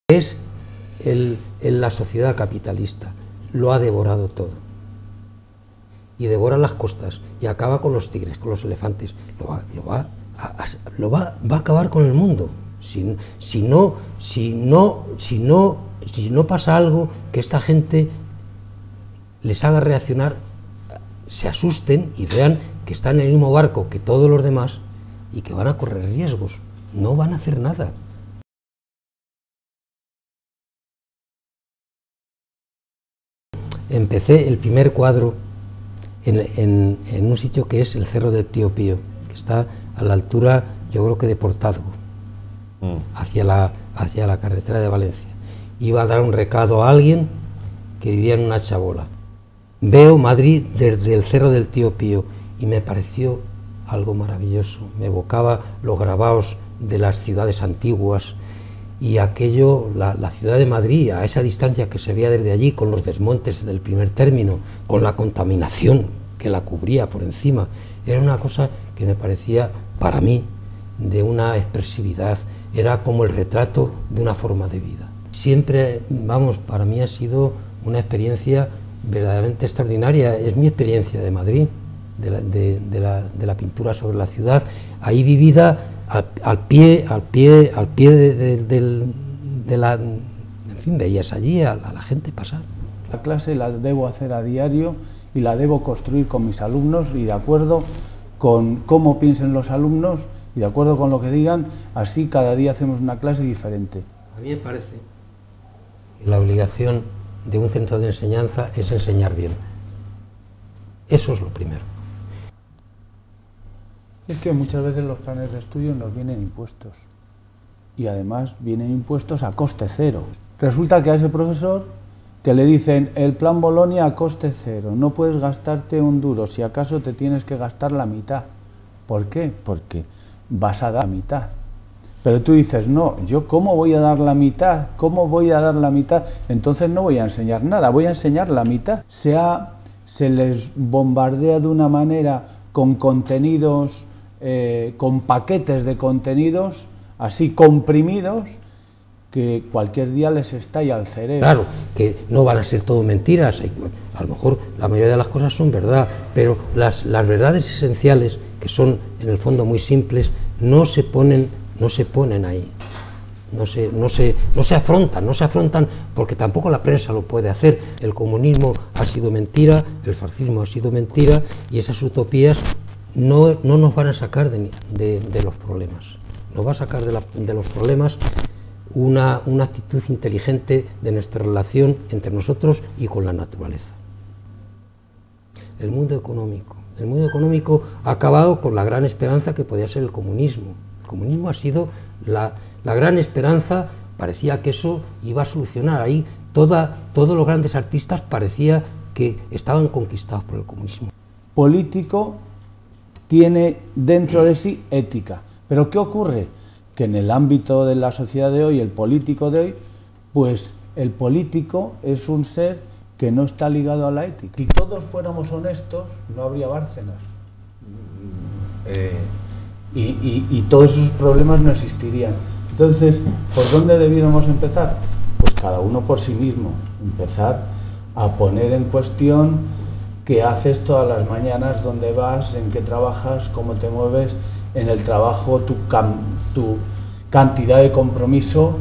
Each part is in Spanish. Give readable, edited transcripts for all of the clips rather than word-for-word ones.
Es la sociedad capitalista, lo ha devorado todo. Y devora las costas, y acaba con los tigres, con los elefantes. Va a acabar con el mundo. Si no pasa algo que esta gente les haga reaccionar, se asusten y vean que están en el mismo barco que todos los demás y que van a correr riesgos. No van a hacer nada. Empecé el primer cuadro en un sitio que es el Cerro del Tío Pío, que está a la altura, yo creo que de Portazgo, hacia la carretera de Valencia. Iba a dar un recado a alguien que vivía en una chabola. Veo Madrid desde el Cerro del Tío Pío y me pareció algo maravilloso. Me evocaba los grabados de las ciudades antiguas y aquello, la ciudad de Madrid, a esa distancia que se veía desde allí, con los desmontes del primer término, con la contaminación que la cubría por encima, era una cosa que me parecía, para mí, de una expresividad, era como el retrato de una forma de vida. Siempre, vamos, para mí ha sido una experiencia verdaderamente extraordinaria. Es mi experiencia de Madrid, de la pintura sobre la ciudad, ahí vivida al pie de la... En fin, veías allí a la gente pasar. La clase la debo hacer a diario y la debo construir con mis alumnos y de acuerdo con cómo piensen los alumnos y de acuerdo con lo que digan, así cada día hacemos una clase diferente. A mí me parece que la obligación de un centro de enseñanza es enseñar bien. Eso es lo primero. Es que muchas veces los planes de estudio nos vienen impuestos y además vienen impuestos a coste cero. Resulta que a ese profesor que le dicen el plan Bolonia a coste cero, no puedes gastarte un duro, si acaso te tienes que gastar la mitad. ¿Por qué? Porque vas a dar la mitad. Pero tú dices, no, yo ¿cómo voy a dar la mitad? ¿Cómo voy a dar la mitad? Entonces no voy a enseñar nada, voy a enseñar la mitad. Se les bombardea de una manera con contenidos, con paquetes de contenidos, así comprimidos, que cualquier día les estalla el cerebro. Claro, que no van a ser todo mentiras, a lo mejor la mayoría de las cosas son verdad, pero las verdades esenciales, que son en el fondo muy simples, no se ponen ahí, no se afrontan porque tampoco la prensa lo puede hacer. El comunismo ha sido mentira, el fascismo ha sido mentira, y esas utopías no nos van a sacar de los problemas. Nos va a sacar de los problemas una actitud inteligente de nuestra relación entre nosotros y con la naturaleza. El mundo económico ha acabado con la gran esperanza que podía ser el comunismo. El comunismo ha sido la gran esperanza, parecía que eso iba a solucionar. Ahí todos los grandes artistas parecía que estaban conquistados por el comunismo. Político tiene dentro de sí ética, pero ¿qué ocurre? Que en el ámbito de la sociedad de hoy, el político de hoy, pues el político es un ser que no está ligado a la ética. Si todos fuéramos honestos, no habría Bárcenas. Y todos esos problemas no existirían. Entonces, ¿por dónde debiéramos empezar? Pues cada uno por sí mismo. Empezar a poner en cuestión qué haces todas las mañanas, dónde vas, en qué trabajas, cómo te mueves en el trabajo, tu cantidad de compromiso,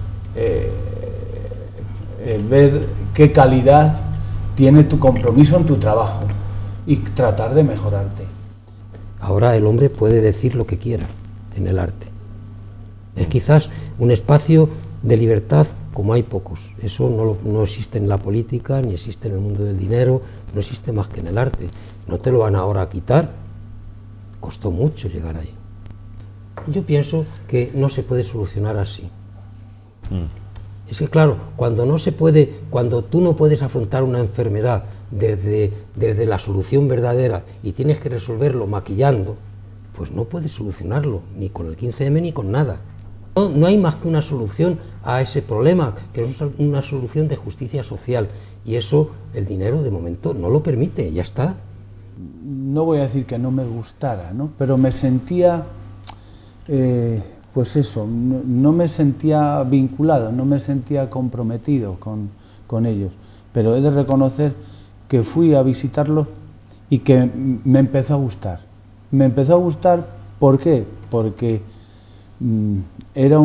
ver qué calidad tiene tu compromiso en tu trabajo y tratar de mejorarte. Ahora el hombre puede decir lo que quiera en el arte. Es quizás un espacio de libertad como hay pocos. Eso no existe en la política, ni existe en el mundo del dinero, no existe más que en el arte. No te lo van ahora a quitar. Costó mucho llegar ahí. Yo pienso que no se puede solucionar así. Es que claro, cuando tú no puedes afrontar una enfermedad desde la solución verdadera y tienes que resolverlo maquillando, pues no puedes solucionarlo, ni con el 15M ni con nada. No hay más que una solución a ese problema, que es una solución de justicia social, y eso el dinero de momento no lo permite, ya está. No voy a decir que no me gustara, ¿no? Pero me sentía pues eso, no me sentía vinculado, no me sentía comprometido con ellos, pero he de reconocer que fui a visitarlos y que me empezó a gustar. Me empezó a gustar, ¿por qué? Porque era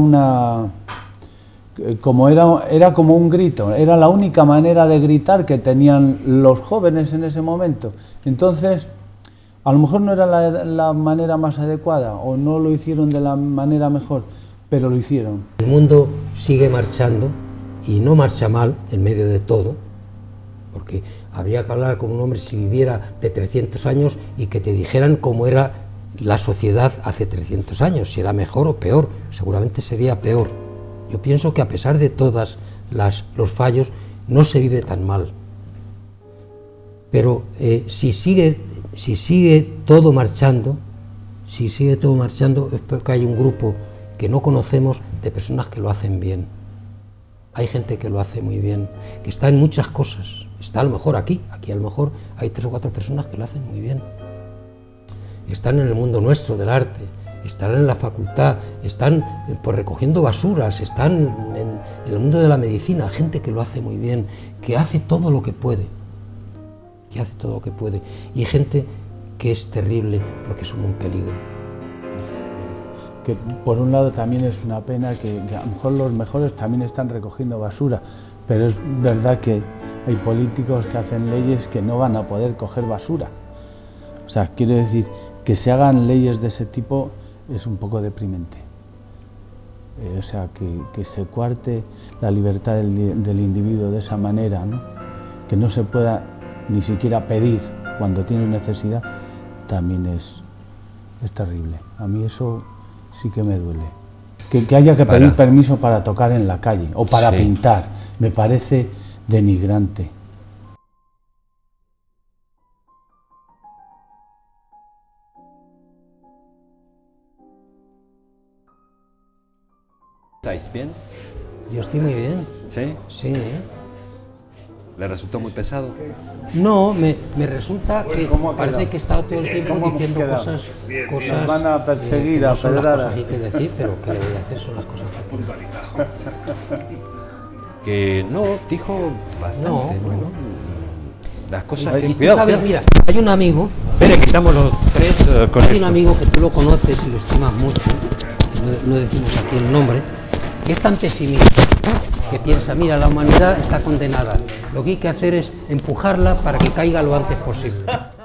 como un grito, era la única manera de gritar que tenían los jóvenes en ese momento. Entonces, a lo mejor no era la manera más adecuada o no lo hicieron de la manera mejor, pero lo hicieron. El mundo sigue marchando y no marcha mal en medio de todo, porque habría que hablar con un hombre si viviera de 300 años y que te dijeran cómo era la sociedad hace 300 años, si era mejor o peor. Seguramente sería peor. Yo pienso que a pesar de todos los fallos, no se vive tan mal. Pero si sigue todo marchando, es porque hay un grupo que no conocemos de personas que lo hacen bien. Hay gente que lo hace muy bien, que está en muchas cosas. Está a lo mejor aquí a lo mejor hay 3 o 4 personas que lo hacen muy bien. Están en el mundo nuestro del arte, están en la facultad, están pues, recogiendo basuras, están en el mundo de la medicina, gente que lo hace muy bien, que hace todo lo que puede, y gente que es terrible porque son un peligro. Que por un lado también es una pena que a lo mejor los mejores también están recogiendo basura, pero es verdad que hay políticos que hacen leyes que no van a poder coger basura. O sea, quiero decir, que se hagan leyes de ese tipo es un poco deprimente. O sea, que se coarte la libertad del individuo de esa manera, ¿no? Que no se pueda ni siquiera pedir cuando tiene necesidad, también es terrible. A mí eso sí que me duele. Que haya que pedir permiso para tocar en la calle o para pintar, me parece denigrante. ¿Estáis bien? Yo estoy muy bien. ¿Sí? Sí. ¿Le resultó muy pesado? No, me resulta que parece que he estado todo el tiempo diciendo cosas... Nos van a perseguir, no a son las pedradas. cosas que hay que decir, pero que le voy a hacer son las cosas que tengo. Que no, dijo bastante. No, bueno. Las cosas... Y tú sabes, mira, hay un amigo... Espere, que estamos los 3 con Hay esto. un amigo que tú lo conoces y lo estimas mucho, no decimos aquí el nombre, que es tan pesimista, que piensa, mira, la humanidad está condenada, lo que hay que hacer es empujarla para que caiga lo antes posible.